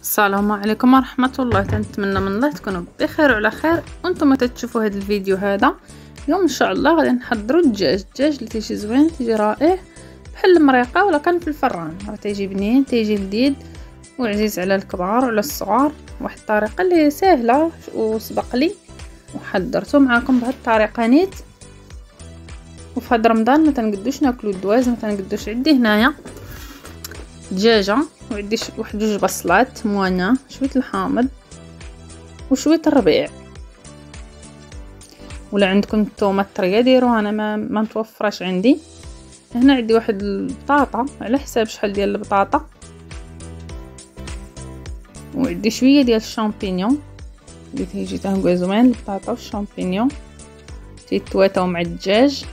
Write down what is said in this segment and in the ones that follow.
السلام عليكم ورحمة الله. نتمنى من الله تكونوا بخير وعلى خير وانتم تشوفوا هذا الفيديو. هذا اليوم ان شاء الله غادي نحضروا الدجاج اللي تيجي زوين، تيجي رائع بحال المريقه ولا كان في الفران. راه تيجي بنين، تيجي لذيذ وعزيز على الكبار وعلى الصغار. واحد الطريقه اللي سهله وسبق لي وحضرته معكم بهذه الطريقه نيت. وفي هذا رمضان ما تنقدوش ناكلوا الدواز، ما تنقدوش. عندي هنايا دجاجه وعندي واحد جوج بصلات موانه، شويه الحامض وشويه الربيع. ولا عندكم الثومه طريه ديروها، انا ما متوفراش عندي. هنا عندي واحد البطاطا على حساب شحال ديال البطاطا، وعندي شويه ديال الشامبينيون اللي تيجي تنقوا زوين. البطاطا والشامبينيون تيتواتاو مع الدجاج.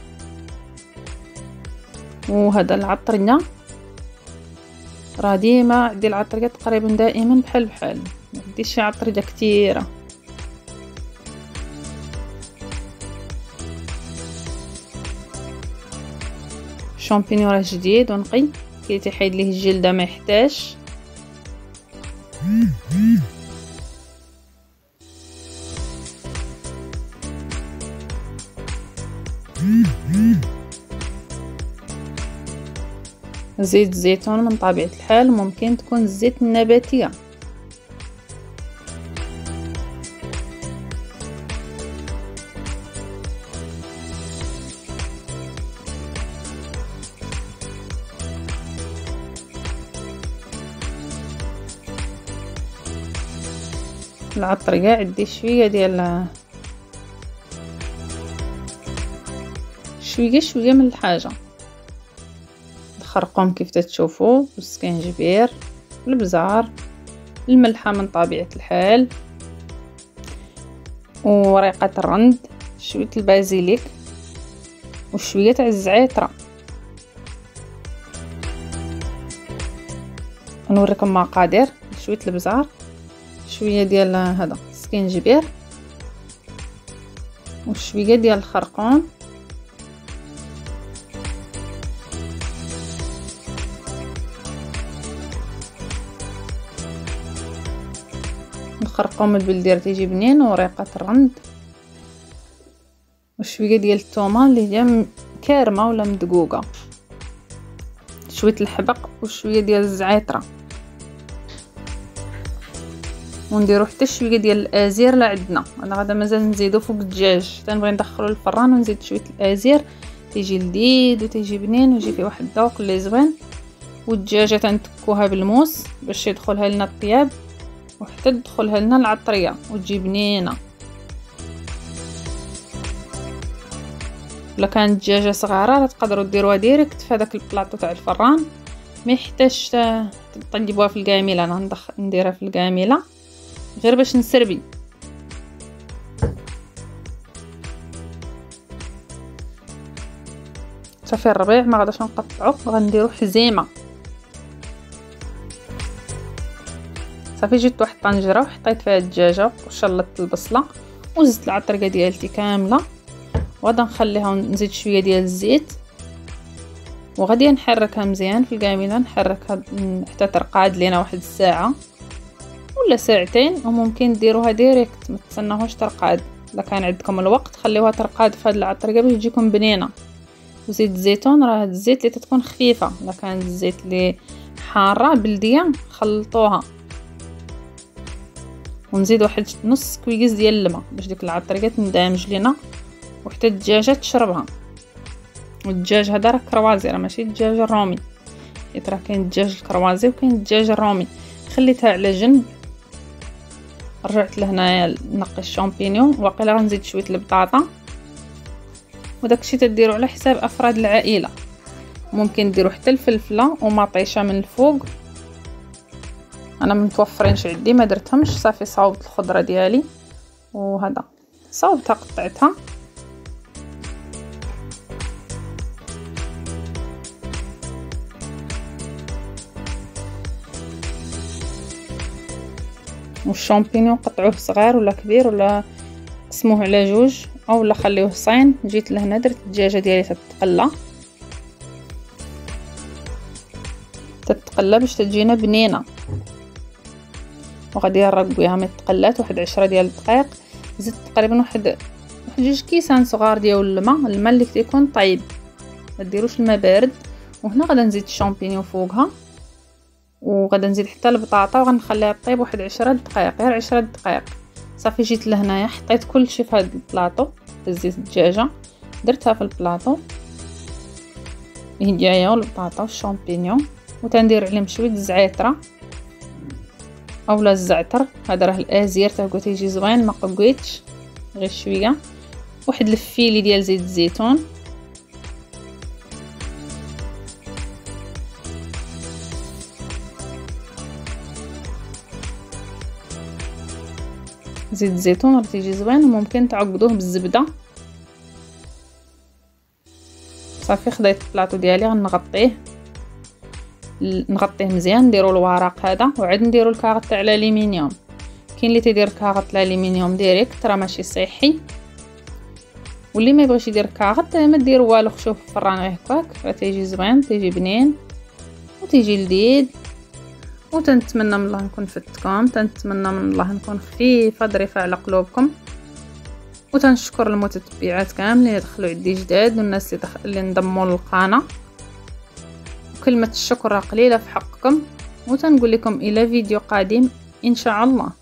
وهذا العطريه راه ديما عندي العطريه تقريبا دائما بحال ما عنديش شي عطريه كثيره. الشامبينيون راه جديد ونقي، كيتحيد ليه الجلده ما يحتاج. زيت الزيتون من طبيعة الحال، ممكن تكون الزيت النباتية. العطرية عندي شوية ديال شوية من الحاجة. الخرقوم كيف تشوفوا، والسكنجبير، البزار، الملحة من طبيعة الحال، وريقة الرند، شوية البازيليك، وشوية تاع الزعترة. نوريكم مقادير: شوية البزار، شوية ديال هذا السكنجبير، وشوية ديال الخرقوم، الخرقوم البلدي تيجي بنين، وريقة الرند، وشويه ديال الثومه اللي هي كارمه ولا مدقوقه، شويه الحبق، وشويه ديال الزعتره. ونديرو حتى شويه ديال الازير لا عندنا. انا غادا مازال نزيدو فوق الدجاج، تنبغي ندخلو للفران ونزيد شويه الازير، تيجي لذيذ وتيجي بنين ويجي فيه واحد الذوق اللي زوين. والدجاجه تنتكوها بالموس باش يدخلها لنا الطياب وحتى تدخلها لنا العطريه وتجي بنينه. الا كانت الدجاجه صغيره تقدروا ديروها ديريكت في هذاك البلاطو تاع الفران، ما يحتاجش تطيبوها في الكاميله. انا نديرها في الكاميله غير باش نسربي. صافي الربيع ما غاداش نقطعو، غنديرو حزيمه. صافي جبت واحد الطنجره وحطيت فيها الدجاجه وشلطت البصله وزدت العطريه ديالتي كامله، وغادا نخليها ونزيد شويه ديال الزيت، وغادي نحركها مزيان في الكاميله. نحركها حتى ترقاد لينا واحد الساعه ولا ساعتين، وممكن ديروها ديريكت ما تستناوهاش ترقاد. الا كان عندكم الوقت خليوها ترقاد في هذه العطريه باش تجيكم بنينه. وزيت الزيتون راه الزيت اللي تكون خفيفه، الا كان الزيت اللي حاره بلديه خلطوها. ونزيد واحد نص كويس ديال الماء باش ديك العطريه تندمج لينا وحتى الدجاجه تشربها. والدجاج هذا راه كروازي، راه ماشي الدجاج الرومي، حيت راه كاين الدجاج الكروازي وكاين الدجاج الرومي. خليتها على جنب. رجعت لهنايا نقي الشامبينيون، واقيلا غنزيد شويه البطاطا. وداكشي تديروا على حساب افراد العائله. ممكن ديروا حتى الفلفله ومطيشه من الفوق، انا متوفرينش عندي ما درتهمش. صافي صاوبت الخضره ديالي وهذا صاوبتها قطعتها. والشامبينيون قطعوه صغير ولا كبير، ولا قسموه على جوج اولا خليوه صين. جيت لهنا درت الدجاجه ديالي تتقلى باش تجينا بنينه. وغادي نرقويها ما تقلات واحد 10 ديال الدقائق. زدت تقريبا واحد 2 كيسان صغار ديال الماء اللي كيكون طايب، ما ديروش الماء بارد. وهنا غادا نزيد الشامبينيون فوقها، وغادا نزيد حتى البطاطا وغنخليها طيب واحد 10 دقائق، غير 10 دقائق. صافي جيت لهنايا حطيت كلشي في هذا البلاطو، هزيت الدجاجه درتها في البلاطو هي والبطاطا والشامبينيون، وتندير عليهم شويه الزعتره اولا الزعتر، هذا راه الازير تا هو تيجي زوين، ما قويتش غير شويه. واحد الفيلي ديال زيت الزيتون، زيت الزيتون راه تيجي زوين، وممكن تعقدوه بالزبده. صافي خديت البلاطو ديالي غنغطيه مزيان، نديرو الورق هذا وعاد نديرو الكاغط تاع الالومنيوم. كاين اللي تيدير كاغط الالومنيوم ديريكت راه ماشي صحي، واللي ما يبغيش يدير كاغط ما دير والو، خشوه في الفران غير هكاك راه تيجي زوين، تيجي بنين وتيجي لذيذ. وتنتمنى من الله نكون فدتكم، تنتمنى من الله نكون خفيفه ظريفه على قلوبكم، وتنشكر المتتبعات كاملين اللي دخلوا عندي جداد والناس اللي انضموا للقناه. كلمه الشكر قليله في حقكم، وتنقول لكم الى فيديو قادم ان شاء الله.